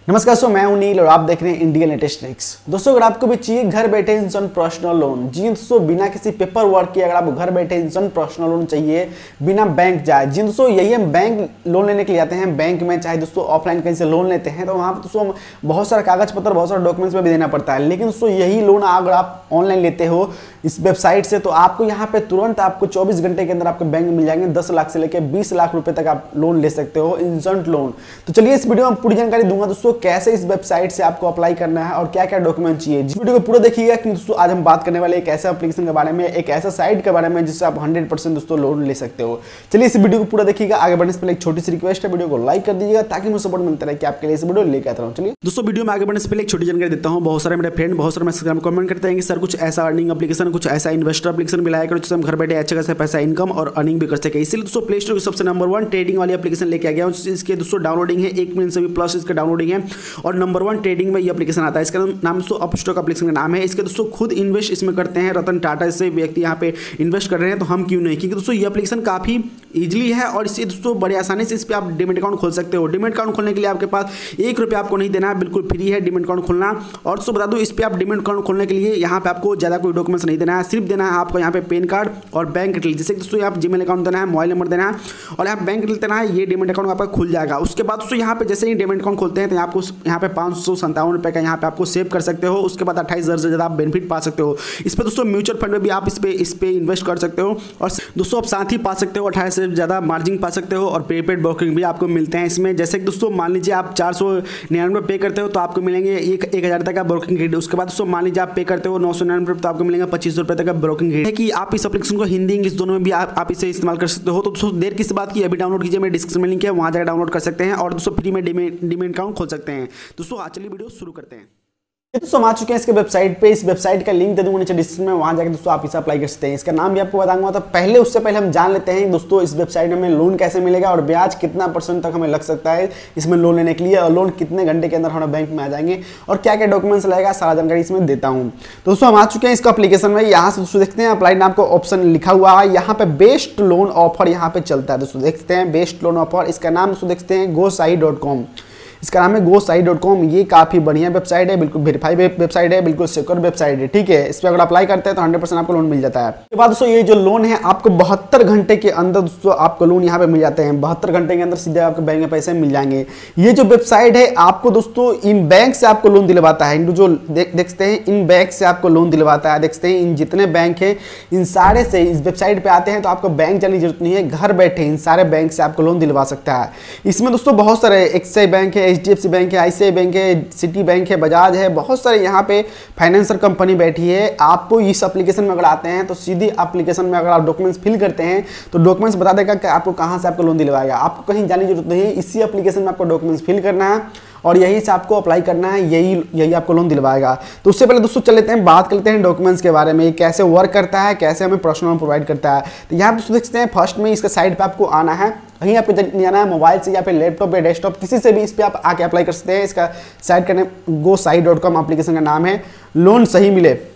नमस्कार दोस्तों, मैं हूं नील और आप देख रहे हैं इंडियन लेटेस्ट ट्रिक्स। दोस्तों, अगर आपको भी चाहिए घर बैठे इंस्टेंट पर्सनल लोन, जी दोस्तों, बिना किसी पेपर वर्क के अगर आपको घर बैठे इंस्टेंट पर्सनल लोन चाहिए बिना बैंक जाए, जी दोस्तों, यही हम बैंक लोन लेने के लिए आते हैं। बैंक में चाहे दोस्तों ऑफलाइन कहीं से लोन लेते हैं तो वहाँ पर दोस्तों बहुत सारा कागज पत्र, बहुत सारे डॉक्यूमेंट्स में भी देना पड़ता है। लेकिन दोस्तों यही लोन अगर आप ऑनलाइन लेते हो इस वेबसाइट से तो आपको यहाँ पे तुरंत आपको 24 घंटे के अंदर आपके बैंक में मिल जाएंगे। 10 लाख से लेकर 20 लाख रुपए तक आप लोन ले सकते हो, इंस्टेंट लोन। तो चलिए इस वीडियो में पूरी जानकारी दूंगा दोस्तों, कैसे इस वेबसाइट से आपको अप्लाई करना है और क्या क्या डॉक्यूमेंट चाहिए। इस वीडियो को पूरा देखिएगा कि दोस्तों आज हम बात करने वाले एक ऐसा एप्लीकेशन के बारे में, एक ऐसा साइट के बारे में जिससे आप 100% दोस्तों लोन ले सकते हो। चलिए इस वीडियो को पूरा देखिएगा। आगे बढ़ने से पहले एक छोटी सी रिक्वेस्ट है, वीडियो को लाइक कर दीजिएगा ताकि मुझे सपोर्ट मिलता रहे कि आपके लिए इस वीडियो लेकर आता हूं। चलिए दोस्तों, वीडियो में आगे बढ़ने से पहले एक छोटी जानकारी देता हूं। बहुत सारे मेरे फ्रेंड, बहुत सारे मैसेज में कमेंट करते हैं कि सर कुछ ऐसा अर्निंग एप्लीकेशन, कुछ ऐसा इन्वेस्टर एप्लीकेशन भी लाया करो जिससे हम घर बैठे अच्छे खासा पैसा इनकम और अर्निंग भी कर सके। इसलिए दोस्तों प्ले स्टोर की सबसे नंबर 1 ट्रेडिंग वाली एप्लीकेशन लेके आ गया हूं। इसके दोस्तों डाउनलोडिंग है 1 मिलियन से भी प्लस इसका डाउनलोडिंग है और नंबर 1 ट्रेडिंग में ये एप्लीकेशन आता है। इसका नाम दोस्तों अपस्टॉक एप्लीकेशन का नाम है। इसके दोस्तों खुद इन्वेस्ट इसमें करते हैं रतन टाटा जैसे व्यक्ति यहाँ पे इन्वेस्ट कर रहे हैं, तो हम क्यों नहीं, क्योंकि दोस्तों ये एप्लीकेशन काफी इजीली है और इससे दोस्तों बड़ी आसानी से इस पर आप डीमेट अकाउंट खोल सकते हो। डीमेट अकाउंट खोलने के लिए आपके पास 1 रुपया आपको नहीं देना है, बिल्कुल फ्री है डीमेट अकाउंट खोलना। और दोस्तों बता दूं, इस पर आप डीमेट अकाउंट खोलने के लिए यहाँ पे आपको ज्यादा कोई डॉक्यूमेंट्स नहीं देना है, सिर्फ देना है आपको यहाँ पे पैन कार्ड और बैंक डिटेल। जैसे दोस्तों यहाँ जीमेल अकाउंट देना है, मोबाइल नंबर देना है और यहाँ बैंक डिटेल देना है, ये डीमेट अकाउंट आपका खुल जाएगा। उसके बाद दोस्तों यहाँ पे जैसे ही डीमेट अकाउंट खोलते हैं तो आपको यहाँ पे 557 रुपये का यहाँ पे आपको सेव कर सकते हो। उसके बाद 28,000 से ज़्यादा आप बेनिफिट पा सकते हो। इस पर दोस्तों म्यूचुअल फंड में भी आप इस पे इन्वेस्ट कर सकते हो और दोस्तों आप साथ ही पा सकते हो 28 से ज़्यादा मार्जिन पा सकते हो और प्रीपेड ब्रोकरेज भी आपको मिलते हैं इसमें। जैसे कि दोस्तों मान लीजिए आप 499 पे करते हो तो आपको मिलेंगे 1,000 तक का ब्रोकिंग रेट। उसके बाद दोस्तों मान लीजिए आप पे करते हो 999 तो आपको मिलेंगे 25 रुपये तक का ब्रोकिंग रेट है कि आप इस एप्लीकेशन को हिंदी इंग्लिश दोनों में भी आप इसे इस्तेमाल कर सकते हो। तो दोस्तों देर किस बात की, अभी डाउनलोड कीजिए, मेरे डिस्क्रिप्शन में लिंक है, वहाँ जाकर डाउनलोड कर सकते हैं और दोस्तों फ्री में डीमेट अकाउंट खोल सकते हैं। दोस्तों चलिए वीडियो शुरू करते हैं। दोस्तों हम आ चुके हैं इसके वेबसाइट पे। इस वेबसाइट का लिंक दे दूंगा नीचे डिस्क्रिप्शन में, वहां जाकर दोस्तों आप इसे अप्लाई कर सकते हैं। इसका नाम भी आपको बताऊंगा। तो पहले उससे पहले हम जान लेते हैं दोस्तों इस वेबसाइट में हमें लोन कैसे मिलेगा और ब्याज कितना % तक हमें लग सकता है इसमें लोन लेने के लिए और लोन कितने घंटे के अंदर हमारे बैंक में आ जाएंगे और क्या क्या डॉक्यूमेंट्स लगेगा, सारा जानकारी इसमें देता हूँ। दोस्तों हम आ चुके हैं इसका एप्लीकेशन में। यहाँ से दोस्तों देखते हैं अप्लाई नाम का ऑप्शन लिखा हुआ है, यहाँ पे बेस्ट लोन ऑफर यहाँ पे चलता है। दोस्तों देखते हैं बेस्ट लोन ऑफर, इसका नाम दोस्तों देखते हैं gosahi.com। इसका नाम है gosahi.com। ये काफ़ी बढ़िया वेबसाइट है, बिल्कुल वेरीफाइड वेबसाइट है, बिल्कुल सिक्योर वेबसाइट है। ठीक है, इस पर अगर अप्लाई करते हैं तो 100% आपको लोन मिल जाता है। उसके बाद दोस्तों ये जो लोन है आपको 72 घंटे के अंदर दोस्तों आपको लोन यहाँ पे मिल जाते हैं। 72 घंटे के अंदर सीधे आपके बैंक में पैसे मिल जाएंगे। ये जो वेबसाइट है आपको दोस्तों इन बैंक से आपको लोन दिलवाता है। जो देखते हैं इन बैंक से आपको लोन दिलवाता है। देखते हैं इन जितने बैंक है इन सारे से इस वेबसाइट पर आते हैं तो आपको बैंक जाने की जरूरत नहीं है, घर बैठे इन सारे बैंक से आपको लोन दिलवा सकता है। इसमें दोस्तों बहुत सारे एक्सिस बैंक है, HDFC बैंक है, ICICI बैंक है, सिटी बैंक है, बजाज है, बहुत सारे यहाँ पे फाइनेंशियल कंपनी बैठी है। आपको इस एप्लीकेशन में अगर आते हैं तो सीधी एप्लीकेशन में अगर आप डॉक्यूमेंट्स फिल करते हैं तो डॉक्यूमेंट्स बता देगा कि आपको कहाँ से आपको लोन दिलवाएगा। आपको कहीं जाने की जरूरत नहीं है, इसी एप्लीकेशन में आपको डॉक्यूमेंट्स फिल करना है और यही से आपको अप्लाई करना है, यही आपको लोन दिलवाएगा। तो उससे पहले दोस्तों चल लेते हैं, बात करते हैं डॉक्यूमेंट्स के बारे में, कैसे वर्क करता है, कैसे हमें पर्सनल लोन प्रोवाइड करता है। तो यहाँ पे दोस्तों देखते हैं फर्स्ट में इसका साइड पे आपको आना है, कहीं यहाँ पे जाना है मोबाइल से या फिर लैपटॉप या डेस्कटॉप किसी से भी इस पर आप आके अप्लाई कर सकते हैं। इसका साइट का नाम gosahi.com एप्लीकेशन का नाम है। लोन सही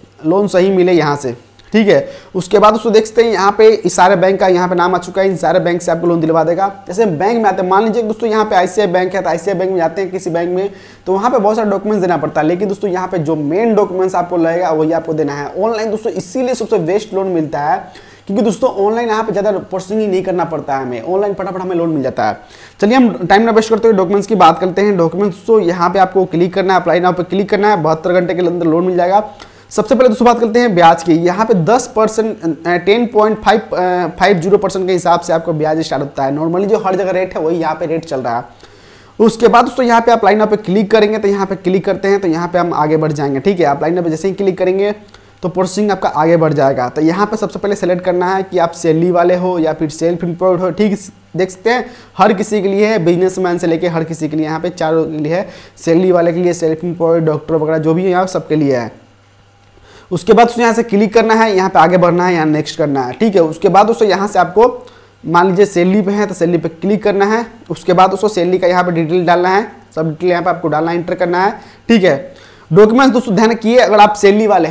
मिले यहाँ से। ठीक है, उसके बाद उसको देखते हैं यहाँ पे इस सारे बैंक का यहाँ पे नाम आ चुका है। इन सारे बैंक से आपको लोन दिलवा देगा। जैसे बैंक में आते हैं, मान लीजिए दोस्तों यहाँ पे ICICI बैंक है तो ICICI बैंक में जाते हैं किसी बैंक में तो वहाँ पे बहुत सारे डॉक्यूमेंट्स देना पड़ता है। लेकिन दोस्तों यहाँ पे जो मेन डॉक्यूमेंट्स आपको लगेगा वही आपको देना है ऑनलाइन। दोस्तों इसीलिए सबसे बेस्ट लोन मिलता है क्योंकि दोस्तों ऑनलाइन यहाँ पे ज़्यादा प्रोसेसिंग नहीं करना पड़ता है, हमें ऑनलाइन फटाफट हमें लोन मिल जाता है। चलिए हम टाइम ना वेस्ट करते हुए डॉक्यूमेंट्स की बात करते हैं। डॉक्यूमेंट्स तो यहाँ पे आपको क्लिक करना है, अप्लाई नाउ पे क्लिक करना है, 72 घंटे के अंदर लोन मिल जाएगा। सबसे पहले दोस्तों बात करते हैं ब्याज की। यहाँ पे 10% 10.50% के हिसाब से आपको ब्याज स्टार्ट होता है। नॉर्मली जो हर जगह रेट है वही यहाँ पे रेट चल रहा है। उसके बाद दोस्तों यहाँ पे अप्लाई नाउ पे क्लिक करेंगे तो यहाँ पे क्लिक करते हैं तो यहाँ पे हम आगे बढ़ जाएंगे। ठीक है, अप्लाई नाउ पे जैसे ही क्लिक करेंगे तो प्रोसेसिंग आपका आगे बढ़ जाएगा। तो यहाँ पे सबसे पहले सेलेक्ट करना है कि आप सैलरी वाले हो या फिर सेल्फ एम्प्लॉयड हो। ठीक देख सकते हैं हर किसी के लिए है, बिजनेसमैन से लेके हर किसी के लिए यहाँ पे चारों के लिए है। सैलरी वाले के लिए, सेल्फ एम्प्लॉयड, डॉक्टर वगैरह जो भी है यहाँ सबके लिए है। उसके बाद दोस्तों यहाँ से क्लिक करना है, यहाँ पे आगे बढ़ना है, यहाँ नेक्स्ट करना है। ठीक है, उसके बाद दोस्तों यहाँ से आपको मान लीजिए सैलरी पे है तो सैलरी पे क्लिक करना है। उसके बाद दोस्तों सैलरी का यहाँ पे डिटेल डालना है, सब डिटेल यहाँ पे आपको डालना, एंटर करना है। ठीक है, डॉक्यूमेंट्स दोस्तों ध्यान रखिए, अगर आप सैलरी वाले हैं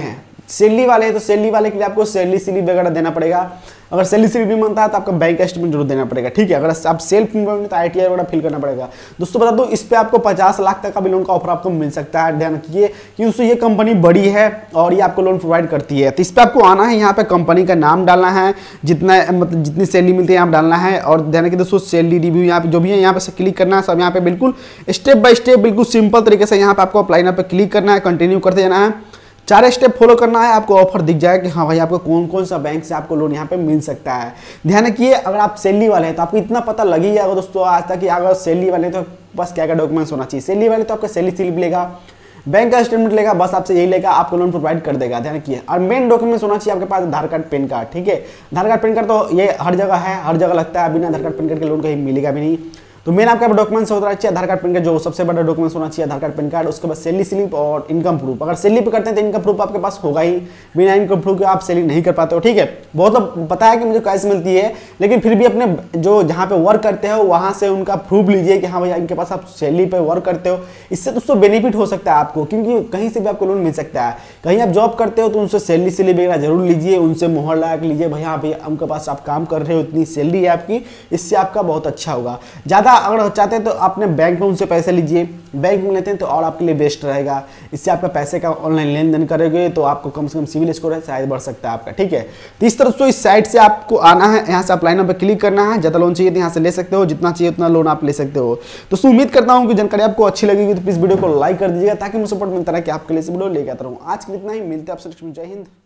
सैलरी वाले हैं तो सैलरी वाले के लिए आपको सैलरी स्लिप वगैरह देना पड़ेगा। अगर सैलरी स्लिप नहीं बनता है तो आपका बैंक स्टेटमेंट जरूर देना पड़ेगा, ठीक है। अगर आप सेल्फ एम्प्लॉयड तो ITR वगैरह फिल करना पड़ेगा। दोस्तों बता दूं, इस पे आपको 50 लाख तक का भी लोन का ऑफर आपको मिल सकता है। ध्यान रखिए कि दोस्तों ये कंपनी बड़ी है और ये आपको लोन प्रोवाइड करती है। तो इस पे आपको आना है, यहाँ पे कंपनी का नाम डालना है, जितना मतलब जितनी सैलरी मिलती है यहाँ डालना है, और ध्यान रखिए दोस्तों सैलरी रिव्यू यहाँ पे जो भी है यहाँ पे क्लिक करना है। सब यहाँ पे बिल्कुल स्टेप बाय स्टेप बिल्कुल सिंपल तरीके से यहाँ पे आपको अप्लाई पे क्लिक करना है, कंटिन्यू करते जाना है, 4 स्टेप फॉलो करना है। आपको ऑफर दिख जाएगा कि हाँ भाई आपको कौन कौन सा बैंक से आपको लोन यहाँ पे मिल सकता है। ध्यान रखिए अगर आप सैलरी वाले हैं तो आपको इतना पता लग ही जाएगा दोस्तों आज तक कि अगर सैलरी वाले तो बस क्या क्या डॉक्यूमेंट्स होना चाहिए। सैलरी वाले तो आपका सैलरी स्लिप लेगा, बैंक का स्टेटमेंट लेगा, बस आपसे यही लेगा, आपको लोन प्रोवाइड कर देगा। ध्यान रखिए और मेन डॉक्यूमेंट्स होना चाहिए आपके पास आधार कार्ड पैन कार्ड, ठीक है। आधार कार्ड पैन कार्ड तो ये हर जगह है, हर जगह लगता है, बिना आधार कार्ड पैन कार्ड के लोन कहीं मिलेगा भी नहीं। तो मेन आपका डॉक्यूमेंट्स होना चाहिए आधार कार्ड पैन कार्ड, जो सबसे बड़ा डॉक्यूमेंट्स होना चाहिए आधार कार्ड पैन कार्ड। उसके बाद सैलरी स्लिप और इनकम प्रूफ। अगर सैलरी पे करते हैं तो इनकम प्रूफ आपके पास होगा ही, बिना इनकम प्रूफ के आप सैलरी नहीं कर पाते हो, ठीक है। बहुत लोग पता है कि मुझे कैसे मिलती है, लेकिन फिर भी अपने जो जहाँ पे वर्क करते हो वहाँ से उनका प्रूफ लीजिए कि हाँ भैया इनके पास आप सैलरी पे वर्क करते हो। इससे दोस्तों बेनिफिट हो सकता है आपको, क्योंकि कहीं से भी आपको लोन मिल सकता है। कहीं आप जॉब करते हो तो उनसे सैलरी स्लिप वगैरह जरूर लीजिए, उनसे मोहर लगा के लीजिए, भैया भैया उनके पास आप काम कर रहे हो, इतनी सैलरी है आपकी, इससे आपका बहुत अच्छा होगा। ज़्यादा अगर चाहते हैं तो अपने बैंक में उनसे पैसे लीजिए, बैंक में लेते हैं तो और आपके लिए बेस्ट रहेगा। इससे आपका पैसे का ऑनलाइन लेन देन करोगे तो आपको कम से कम सिविल स्कोर है शायद बढ़ सकता है आपका, ठीक है। तो इस तरफ से इस साइट से आपको आना है, यहाँ से अप्लाई नाउ पे क्लिक करना है। ज़्यादा लोन चाहिए तो यहाँ से ले सकते हो, जितना चाहिए उतना लोन आप ले सकते हो। तो उम्मीद करता हूँ कि जानकारी आपको अच्छी लगेगी, तो प्लीज़ वीडियो को लाइक कर दीजिएगा ताकि मुझे सपोर्ट मिलता रहे कि आपके लिए वीडियो लेकर आता रहूँ। आज के लिए इतना ही, मिलते हैं आपसे। जय हिंद।